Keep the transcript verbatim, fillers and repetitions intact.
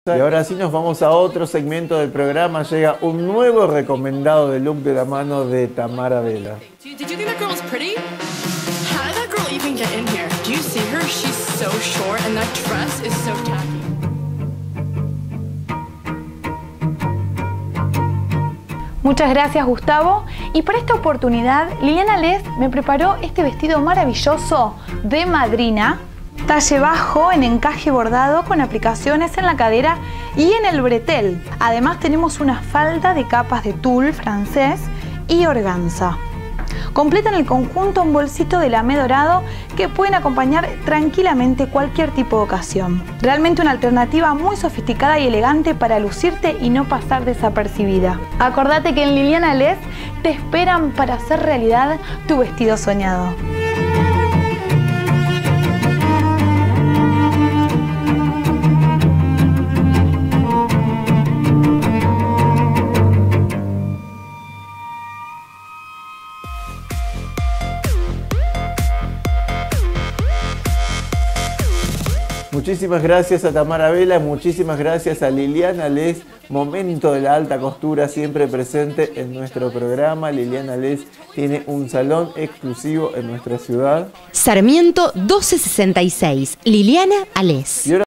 Y ahora sí nos vamos a otro segmento del programa. Llega un nuevo recomendado de look de la mano de Tamara Vela. Did you think that girl was pretty? How did that girl even get in here? Do you see her? She's so short and that dress is so tacky. Muchas gracias, Gustavo. Y para esta oportunidad, Liliana Les me preparó este vestido maravilloso de madrina, talle bajo en encaje bordado con aplicaciones en la cadera y en el bretel. Además tenemos una falda de capas de tul francés y organza. Completan el conjunto un bolsito de lamé dorado que pueden acompañar tranquilamente cualquier tipo de ocasión. Realmente una alternativa muy sofisticada y elegante para lucirte y no pasar desapercibida. Acordate que en Liliana Les te esperan para hacer realidad tu vestido soñado. Muchísimas gracias a Tamara Vela, muchísimas gracias a Liliana Les, momento de la alta costura siempre presente en nuestro programa. Liliana Les tiene un salón exclusivo en nuestra ciudad. Sarmiento doce sesenta y seis, Liliana Les.